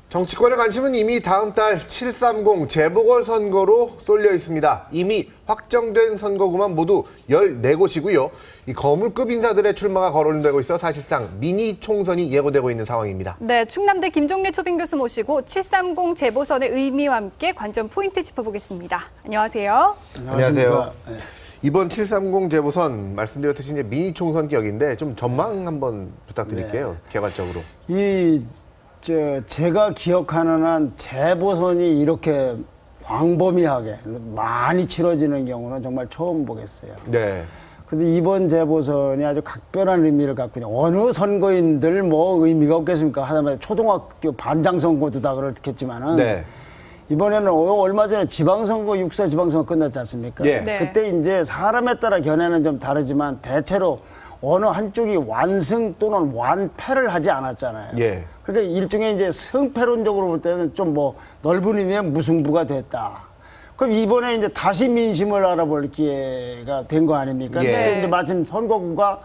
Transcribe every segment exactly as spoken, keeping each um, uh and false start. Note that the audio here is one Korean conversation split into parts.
정치권의 관심은 이미 다음 달 칠삼공 재보궐선거로 쏠려 있습니다. 이미 확정된 선거구만 모두 열네 곳이고요. 이 거물급 인사들의 출마가 거론되고 있어 사실상 미니 총선이 예고되고 있는 상황입니다. 네, 충남대 김종래 초빙 교수 모시고 칠삼공 재보선의 의미와 함께 관전 포인트 짚어보겠습니다. 안녕하세요. 안녕하세요. 네. 이번 칠삼공 재보선 말씀드렸듯이 이제 미니 총선 격인데 좀 전망 한번 부탁드릴게요. 네. 개괄적으로. 이 저 제가 기억하는 한 재보선이 이렇게 광범위하게 많이 치러지는 경우는 정말 처음 보겠어요. 네. 근데 이번 재보선이 아주 각별한 의미를 갖고 있는 어느 선거인들 뭐 의미가 없겠습니까? 하다못해 초등학교 반장 선거도 다 그렇겠지만은 네. 이번에는 얼마 전에 지방선거 육사 지방선거 끝났지 않습니까? 네. 네. 그때 이제 사람에 따라 견해는 좀 다르지만 대체로 어느 한쪽이 완승 또는 완패를 하지 않았잖아요. 예. 그러니까 일종의 이제 승패론적으로 볼 때는 좀 뭐 넓은 의미의 무승부가 됐다. 그럼 이번에 이제 다시 민심을 알아볼 기회가 된 거 아닙니까? 예. 그때 이제 마침 선거구가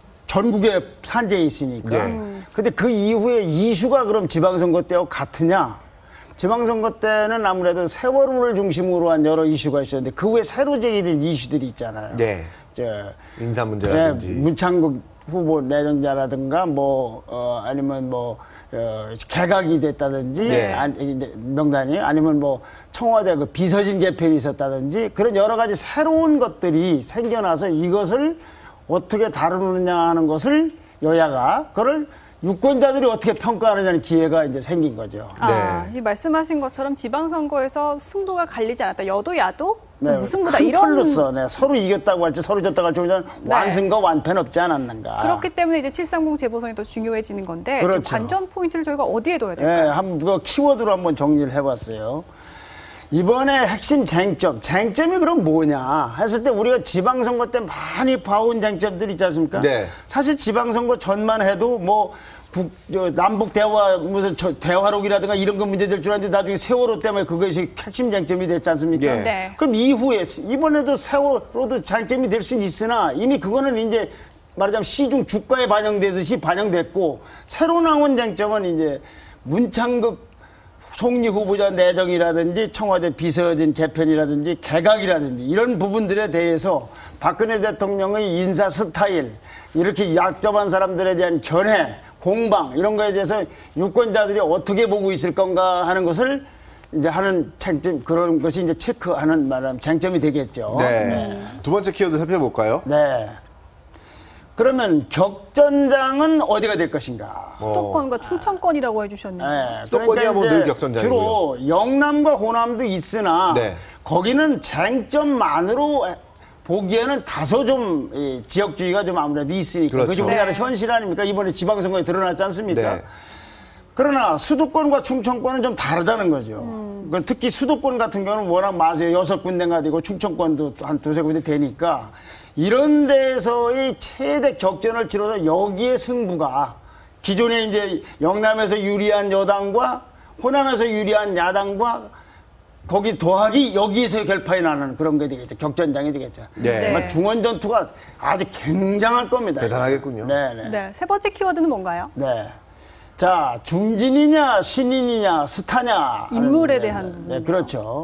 전국에 산재해 있으니까. 예. 근데 그 이후에 이슈가 그럼 지방선거 때와 같으냐? 지방선거 때는 아무래도 세월호를 중심으로 한 여러 이슈가 있었는데 그 후에 새로 제기된 이슈들이 있잖아요. 네. 저, 인사 문제라든지. 네, 문창국 후보 내정자라든가 뭐, 어, 아니면 뭐, 어, 개각이 됐다든지, 네. 아니, 명단이 아니면 뭐 청와대 그 비서진 개편이 있었다든지 그런 여러 가지 새로운 것들이 생겨나서 이것을 어떻게 다루느냐 하는 것을 여야가 그걸 유권자들이 어떻게 평가하느냐는 기회가 이제 생긴 거죠. 아, 네. 이 말씀하신 것처럼 지방선거에서 승부가 갈리지 않았다. 여도 야도 네, 무승부다 큰 이런. 틀로서 네, 서로 이겼다고 할지 서로 졌다고 할지 모르지만 네. 완승과 완패는 없지 않았는가. 그렇기 때문에 이제 칠삼공 재보선이 더 중요해지는 건데 좀 그렇죠. 관전 포인트를 저희가 어디에 둬야 네, 될까요? 한번 그 키워드로 한번 정리를 해봤어요. 이번에 핵심 쟁점, 쟁점이 그럼 뭐냐 했을 때 우리가 지방선거 때 많이 봐온 쟁점들 있지 않습니까? 네. 사실 지방선거 전만 해도 뭐 북, 저, 남북 대화, 무슨 저, 대화록이라든가 이런 거 문제 될 줄 알았는데 나중에 세월호 때문에 그것이 핵심 쟁점이 됐지 않습니까? 예. 네. 그럼 이후에, 이번에도 세월호도 쟁점이 될 수는 있으나 이미 그거는 이제 말하자면 시중 주가에 반영되듯이 반영됐고 새로 나온 쟁점은 이제 문창극 총리 후보자 내정이라든지 청와대 비서진 개편이라든지 개각이라든지 이런 부분들에 대해서 박근혜 대통령의 인사 스타일 이렇게 약점한 사람들에 대한 견해 공방 이런 거에 대해서 유권자들이 어떻게 보고 있을 건가 하는 것을 이제 하는 쟁점 그런 것이 이제 체크하는 말하면 쟁점이 되겠죠. 네. 네. 두 번째 키워드 살펴볼까요? 네. 그러면 격전장은 어디가 될 것인가? 수도권과 충청권이라고 해주셨는데. 네, 수도권이야 뭐 이제 늘 격전장이고요. 주로 영남과 호남도 있으나 네. 거기는 쟁점만으로 보기에는 다소 좀 이, 지역주의가 좀 아무래도 있으니까 그렇죠. 그게 우리나라 네. 현실 아닙니까? 이번에 지방선거에 드러났지 않습니까? 네. 그러나 수도권과 충청권은 좀 다르다는 거죠. 음. 특히 수도권 같은 경우는 워낙 많아요. 여섯 군데가 되고 충청권도 한 두세 군데 되니까 이런 데서의 최대 격전을 치러서 여기에 승부가 기존에 이제 영남에서 유리한 여당과 호남에서 유리한 야당과 거기 더하기 여기에서 결판이 나는 그런 게 되겠죠. 격전장이 되겠죠. 네. 정말 중원 전투가 아주 굉장할 겁니다. 대단하겠군요. 네네. 네, 세 번째 키워드는 뭔가요? 네. 자, 중진이냐, 신인이냐, 스타냐. 인물에 하는 대한 네, 부분이요. 네, 그렇죠.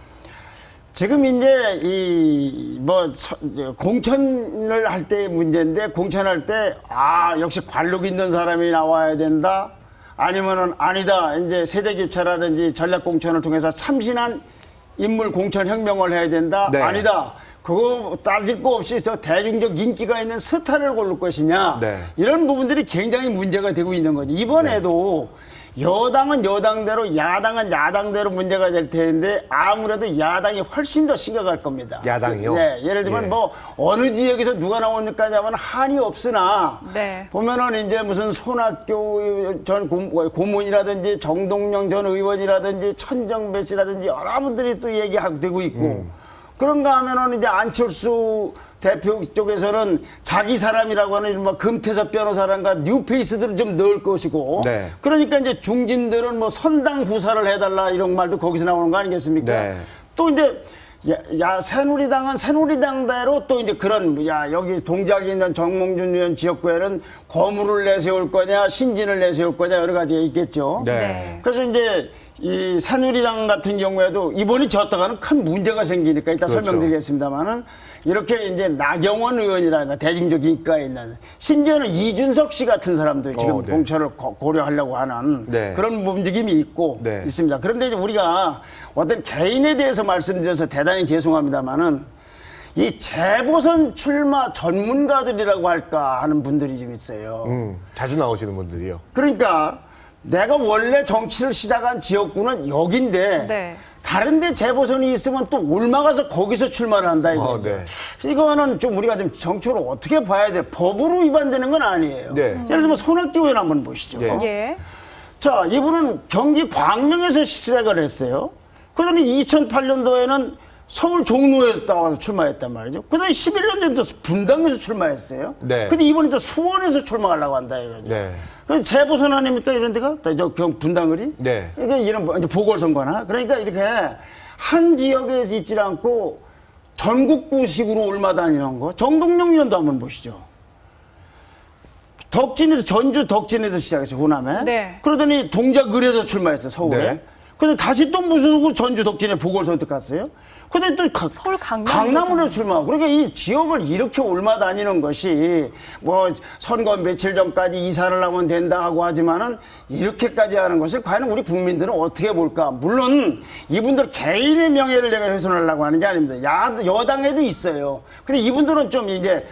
지금 이제 이, 뭐, 서, 공천을 할 때 문제인데, 공천할 때, 아, 역시 관록 있는 사람이 나와야 된다. 아니면은 아니다. 이제 세대교체라든지 전략공천을 통해서 참신한 인물 공천 혁명을 해야 된다. 네. 아니다. 그거 따질 거 없이 저 대중적 인기가 있는 스타를 고를 것이냐. 네. 이런 부분들이 굉장히 문제가 되고 있는 거죠. 이번에도 네. 여당은 여당대로 야당은 야당대로 문제가 될 텐데 아무래도 야당이 훨씬 더 심각할 겁니다. 야당이요? 네. 예를 들면 예. 뭐 어느 지역에서 누가 나오니까 하면 한이 없으나 네. 보면은 이제 무슨 손학규 전 고문이라든지 정동영 전 의원이라든지 천정배 씨라든지 여러분들이 또 얘기하고 되고 있고 음. 그런가 하면은 이제 안철수 대표 쪽에서는 자기 사람이라고 하는 이른바 금태섭 변호사랑과 뉴페이스들을 좀 넣을 것이고 네. 그러니까 이제 중진들은 뭐 선당 후사를 해달라 이런 말도 거기서 나오는 거 아니겠습니까? 네. 또 이제 야, 야, 새누리당은 새누리당대로 또 이제 그런, 야, 여기 동작이 있는 정몽준 의원 지역구에는 거물을 내세울 거냐, 신진을 내세울 거냐, 여러 가지가 있겠죠. 네. 네. 그래서 이제 이 새누리당 같은 경우에도 이번이 졌다가는 큰 문제가 생기니까 이따 그렇죠. 설명드리겠습니다만은 이렇게 이제 나경원 의원이라든가 대중적 인가에 있는 심지어는 이준석 씨 같은 사람도 지금 어, 네. 공천을 고- 고려하려고 하는 네. 그런 움직임이 있고 네. 있습니다. 그런데 이제 우리가 어떤 개인에 대해서 말씀드려서 대단히 죄송합니다만은 이 재보선 출마 전문가들이라고 할까 하는 분들이 좀 있어요. 음, 자주 나오시는 분들이요. 그러니까 내가 원래 정치를 시작한 지역구는 여긴데 네. 다른데 재보선이 있으면 또 올라가서 거기서 출마를 한다 이거죠. 어, 네. 이거는 좀 우리가 좀 정치로 어떻게 봐야 돼? 법으로 위반되는 건 아니에요. 네. 예를 들면 손학규 의원 한번 보시죠. 네. 예. 자, 이분은 경기 광명에서 시작을 했어요. 그러더니 이천팔 년도에는 서울 종로에서 나와서 출마했단 말이죠. 그다음에 십일 년 전에 또 분당에서 출마했어요. 네. 근데 이번에 또 수원에서 출마하려고 한다 이거죠. 네. 그 재보선 아닙니까 이런 데가? 저 경 분당을이? 네. 이게 이런 뭐 이제 보궐선거나 그러니까 이렇게 한 지역에 있지 않고 전국구식으로 올마다니는 거. 정동영 의원도 한번 보시죠. 덕진에서 전주 덕진에서 시작했어요 호남에. 네. 그러더니 동작을에서 출마했어요 서울에. 네. 근데 다시 또 무슨 전주 덕진에 보궐선택 갔어요. 근데 또 가- 서울 강남 강남으로 출마하고 그러니까 이 지역을 이렇게 올마 다니는 것이 뭐 선거 며칠 전까지 이사를 하면 된다 하고 하지만은 이렇게까지 하는 것을 과연 우리 국민들은 어떻게 볼까? 물론 이분들 개인의 명예를 내가 훼손하려고 하는 게 아닙니다. 야, 여당에도 있어요. 근데 이분들은 좀 이제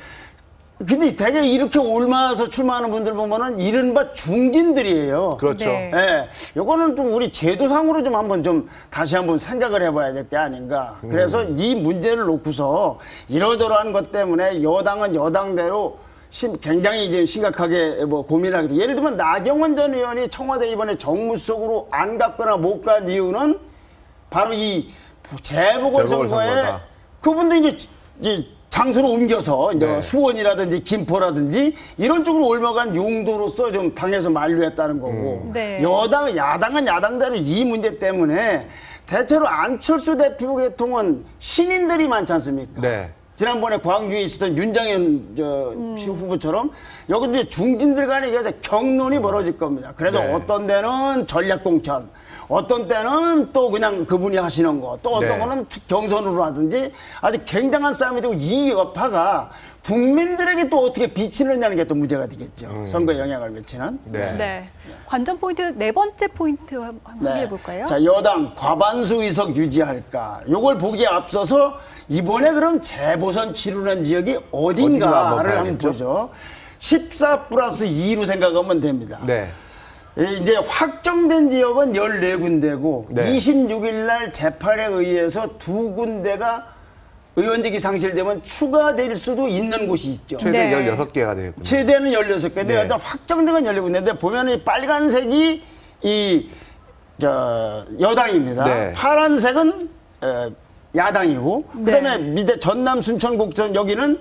근데 되게 이렇게 올마서 출마하는 분들 보면은 이른바 중진들이에요. 그렇죠. 네. 예, 요거는 좀 우리 제도상으로 좀 한번 좀 다시 한번 생각을 해봐야 될 게 아닌가. 그래서 이 문제를 놓고서 이러저러한 것 때문에 여당은 여당대로 심, 굉장히 이제 심각하게 뭐 고민을 하겠죠. 예를 들면 나경원 전 의원이 청와대 이번에 정무수석으로 안 갔거나 못 간 이유는 바로 이 재보궐선거에 재보궐선거다. 그분도 이제, 이제 장소로 옮겨서 이제 네. 수원이라든지 김포라든지 이런 쪽으로 옮아간 용도로서 좀 당에서 만류했다는 거고 음. 네. 여당 야당은 야당대로 이 문제 때문에 대체로 안철수 대표 계통은 신인들이 많지 않습니까? 네. 지난번에 광주에 있었던 윤장현 저 후보처럼 여기도 이제 중진들 간에 이게 경론이 벌어질 겁니다. 그래서 네. 어떤 데는 전략공천, 어떤 때는 또 그냥 그분이 하시는 거, 또 어떤 네. 거는 경선으로 하든지 아주 굉장한 싸움이 되고 이 여파가 국민들에게 또 어떻게 비치느냐는 게 또 문제가 되겠죠. 선거에 영향을 미치는. 네. 네. 관전 포인트 네 번째 포인트 한번 확인해 볼까요? 자, 여당 과반수 의석 유지할까? 요걸 보기에 앞서서 이번에 그럼 재보선 치르는 지역이 어딘가 한번 어딘가를 한번 봐야겠죠? 보죠. 십사 플러스 이로 생각하면 됩니다. 네. 이 이제 확정된 지역은 열네 군데고 네. 이십육 일 날 재판에 의해서 두 군데가 의원직이 상실되면 추가될 수도 있는 곳이 있죠. 최대 네. 열여섯 개가 되겠군요. 최대는 열여섯 개인데 네. 일단 확정된 건 열네 군데인데 보면 이 빨간색이 이 저 여당입니다. 네. 파란색은 에, 야당이고 네. 그다음에 밑에 전남 순천 곡전 여기는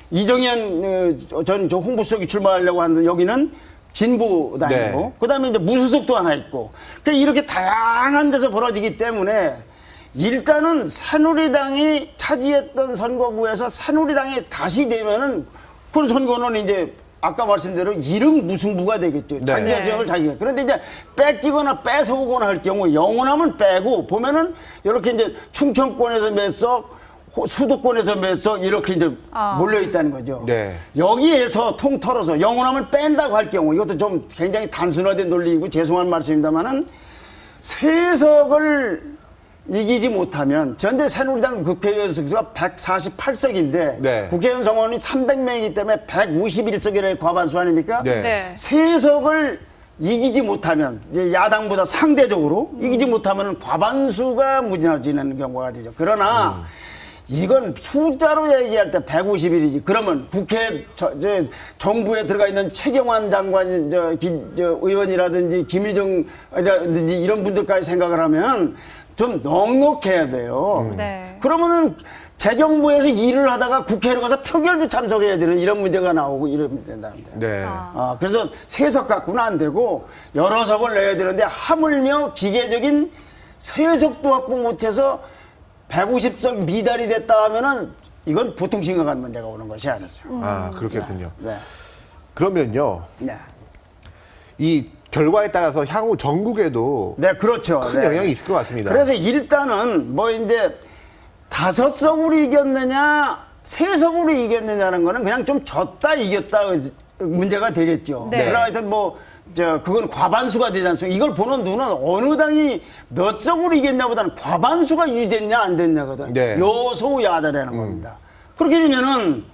이정현 어, 전 저 홍보수석이 출마하려고 하는 여기는 진보당이고 네. 그다음에 이제 무소속도 하나 있고 그러니까 이렇게 다양한 데서 벌어지기 때문에 일단은 새누리당이 차지했던 선거구에서 새누리당이 다시 되면은 그 선거는 이제 아까 말씀대로 이름 무승부가 되겠죠. 네. 자기가 네. 지역을 자기가. 그런데 이제 뺏기거나 뺏어오거나 할 경우 영원하면 빼고 보면은 이렇게 이제 충청권에서 몇 석, 호- 수도권에서 몇 석 이렇게 이제 아. 몰려 있다는 거죠. 네. 여기에서 통 털어서 영원하면 뺀다고 할 경우 이것도 좀 굉장히 단순화된 논리이고 죄송한 말씀입니다만은 세석을 이기지 못하면 전대 새누리당 국회의원 수가 백사십팔 석인데 네. 국회의원 정원이 삼백 명이기 때문에 백오십일 석이라는 과반수 아닙니까? 네. 네. 세석을 이기지 못하면 이제 야당보다 상대적으로 음. 이기지 못하면 과반수가 무너지는 경우가 되죠. 그러나 음. 이건 숫자로 얘기할 때 백오십일이지. 그러면 국회 저, 저, 정부에 들어가 있는 최경환 장관 저, 기, 저 의원이라든지 김희정이라든지 이런 분들까지 생각을 하면 좀 넉넉해야 돼요. 네. 그러면은 재경부에서 일을 하다가 국회로 가서 표결도 참석해야 되는 이런 문제가 나오고 이러면 된다는데. 네. 아. 아, 그래서 세석 갖고는 안 되고 여러 석을 내야 되는데 하물며 기계적인 세석도 확보 못해서 백오십 석 미달이 됐다 하면은 이건 보통 심각한 문제가 오는 것이 아니죠. 아, 그렇겠군요. 네. 그러면요. 네. 이 결과에 따라서 향후 전국에도 네, 그렇죠. 큰 네. 영향이 있을 것 같습니다. 그래서 일단은 뭐 이제 다섯 석으로 이겼느냐, 세 석으로 이겼느냐는 거는 그냥 좀 졌다 이겼다 문제가 되겠죠. 네. 그러나 하여튼 뭐, 저, 그건 과반수가 되지 않습니까? 이걸 보는 눈은 어느 당이 몇 석으로 이겼냐보다는 과반수가 유지됐냐 안 됐냐거든. 네. 여소야다라는 겁니다. 그렇게 되면은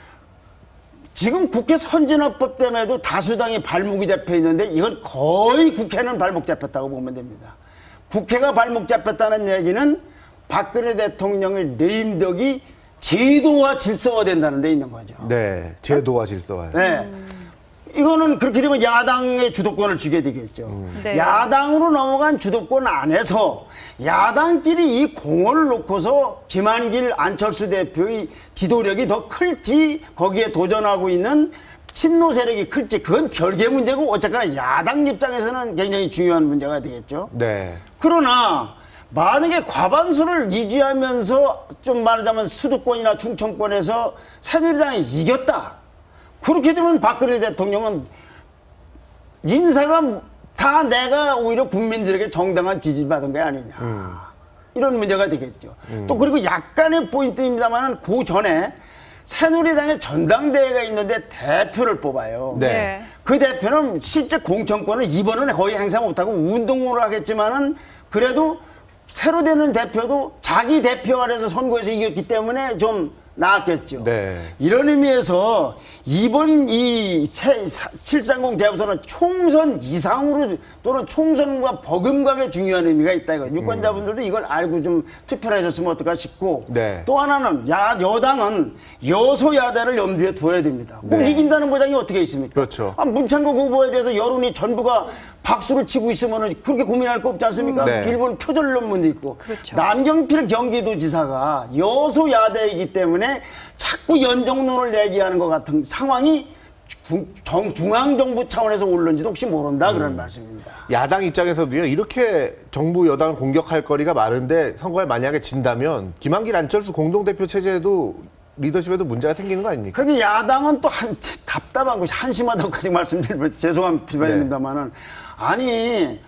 지금 국회 선진화법 때문에도 다수당이 발목이 잡혀 있는데 이건 거의 국회는 발목 잡혔다고 보면 됩니다. 국회가 발목 잡혔다는 얘기는 박근혜 대통령의 레임덕이 제도와 질서화 된다는 데 있는 거죠. 네, 제도와 질서와. 네. 이거는 그렇게 되면 야당의 주도권을 주게 되겠죠. 네. 야당으로 넘어간 주도권 안에서 야당끼리 이 공을 놓고서 김한길, 안철수 대표의 지도력이 더 클지 거기에 도전하고 있는 친노 세력이 클지 그건 별개 문제고 어쨌거나 야당 입장에서는 굉장히 중요한 문제가 되겠죠. 네. 그러나 만약에 과반수를 유지하면서 좀 말하자면 수도권이나 충청권에서 새누리당이 이겼다. 그렇게 되면 박근혜 대통령은 인사가 다 내가 오히려 국민들에게 정당한 지지받은 게 아니냐. 음. 이런 문제가 되겠죠. 음. 또 그리고 약간의 포인트입니다만 그 전에 새누리당의 전당대회가 있는데 대표를 뽑아요. 네. 그 대표는 실제 공천권을 이번은 거의 행사 못하고 운동으로 하겠지만은 그래도 새로 되는 대표도 자기 대표 아래서 선거에서 이겼기 때문에 좀 나았겠죠. 네. 이런 의미에서 이번 이 칠삼공 재보선은 총선 이상으로 또는 총선과 버금가게 중요한 의미가 있다 이거. 유권자분들도 이걸 알고 좀 투표를 하셨으면 어떨까 싶고 네. 또 하나는 야 여당은 여소야대를 염두에 두어야 됩니다. 꼭 네. 이긴다는 보장이 어떻게 있습니까? 그렇죠. 아, 문창국 후보에 대해서 여론이 전부가 박수를 치고 있으면 그렇게 고민할 거 없지 않습니까? 네. 일본 표절 논문도 있고. 그렇죠. 남경필 경기도지사가 여소야대이기 때문에 자꾸 연정론을 얘기하는 것 같은 상황이 중, 중앙정부 차원에서 올는지도 혹시 모른다 그런 말씀입니다. 야당 입장에서도요, 이렇게 정부 여당을 공격할 거리가 많은데 선거에 만약에 진다면 김한길 안철수 공동대표 체제에도 리더십에도 문제가 생기는 거 아닙니까? 그게 야당은 또 한, 답답한 것이 한심하다고까지 말씀드리면 죄송한 비판입니다만은 네. 아니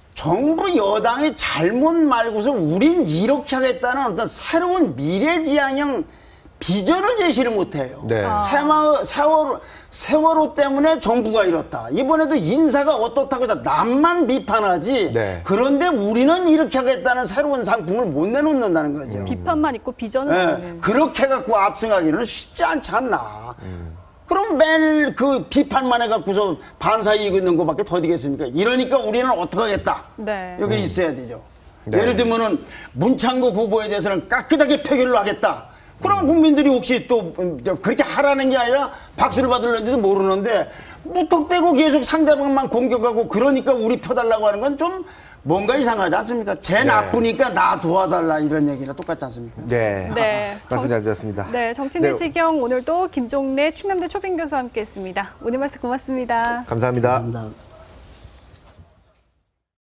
정부 여당이 잘못 말고서 우린 이렇게 하겠다는 어떤 새로운 미래지향형 비전을 제시를 못해요. 네. 아. 세마, 세월호, 세월호 때문에 정부가 이렇다. 이번에도 인사가 어떻다고 해서 남만 비판하지. 네. 그런데 우리는 이렇게 하겠다는 새로운 상품을 못 내놓는다는 거죠. 음. 비판만 있고 비전은 네. 없는. 그렇게 해갖고 압승하기는 쉽지 않지 않나. 음. 그럼 매일 그 비판만 해갖고서 반사이익 있는 것밖에 더 되겠습니까? 이러니까 우리는 어떻게 하겠다. 네. 여기 있어야 되죠. 네. 예를 들면은 문창국 후보에 대해서는 깍끗하게 표결을 하겠다. 그럼 국민들이 혹시 또 그렇게 하라는 게 아니라 박수를 받을는지도 모르는데 무턱대고 계속 상대방만 공격하고 그러니까 우리 펴달라고 하는 건 좀 뭔가 이상하지 않습니까? 쟤 네. 나쁘니까 나 도와달라 이런 얘기랑 똑같지 않습니까? 네. 네. 말씀 잘 들었습니다. 네, 정치인 시경 네. 오늘도 김종래 충남대 초빙 교수와 함께했습니다. 오늘 말씀 고맙습니다. 감사합니다. 감사합니다.